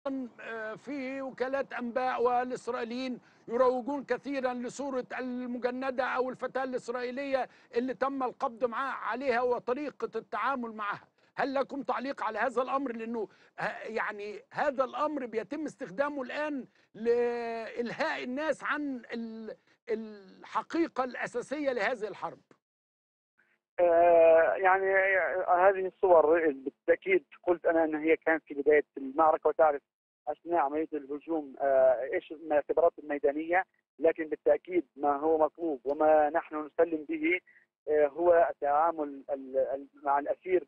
في وكالات أنباء والإسرائيليين يروجون كثيرا لصورة المجندة أو الفتاة الإسرائيلية اللي تم القبض عليها وطريقة التعامل معها. هل لكم تعليق على هذا الأمر؟ لأنه يعني هذا الأمر بيتم استخدامه الآن لإلهاء الناس عن الحقيقة الأساسية لهذه الحرب. يعني هذه الصور بالتاكيد قلت انا ان هي كانت في بدايه المعركه، وتعرف اثناء عمليه الهجوم ايش الاعتبارات الميدانيه، لكن بالتاكيد ما هو مطلوب وما نحن نسلم به هو التعامل مع الاسير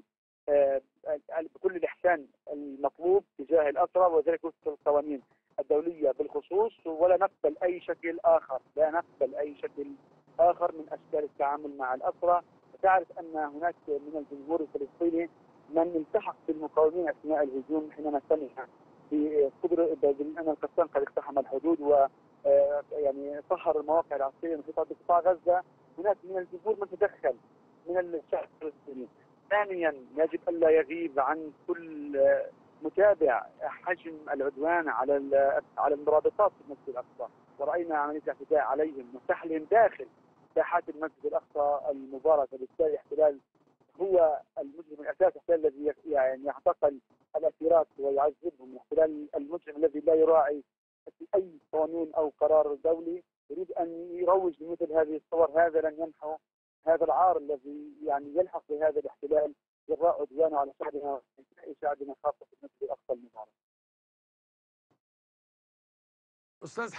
بكل الاحسان المطلوب تجاه الاسرى، وذلك وفق القوانين الدوليه بالخصوص، ولا نقبل اي شكل اخر، لا نقبل اي شكل اخر من اشكال التعامل مع الاسرى. تعرف ان هناك من الجمهور الفلسطيني من التحق بالمقاومين اثناء الهجوم حينما سمع بان القسام قد اقتحم الحدود و يعني سهر المواقع العسكريه المحيطه بقطاع غزه. هناك من الجمهور من تدخل من الشعب الفلسطيني. ثانيا يجب الا يغيب عن كل متابع حجم العدوان على المرابطات في المسجد الاقصى، وراينا عمليه اعتداء عليهم وسحلهم داخل ساحات المسجد الاقصى المباركه. بالتالي احتلال هو المجرم الاساسي، الاحتلال الذي يعني يعتقل الاسيرات ويعذبهم، الاحتلال المجرم الذي لا يراعي اي قانون او قرار دولي، يريد ان يروج لمثل هذه الصور. هذا لن يمحو هذا العار الذي يعني يلحق بهذا الاحتلال جراء عدوانه على شعبنا خاصه في المسجد الاقصى المبارك. أستاذ